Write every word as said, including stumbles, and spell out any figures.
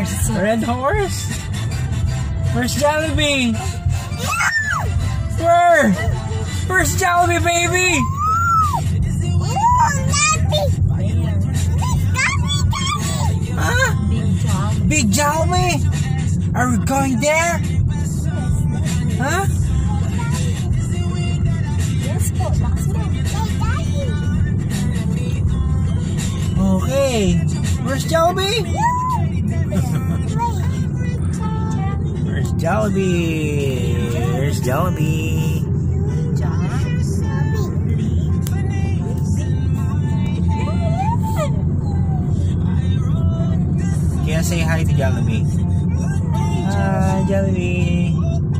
horse. Red horse? Where's Jollibee? Where? Where's Jollibee, baby? Huh? Big Jollibee? Are we going there? Huh? Okay. Where's Jollibee? Where's Jollibee? Where's Jollibee? Kaya say hi to Jollibee. Hi, Jollibee.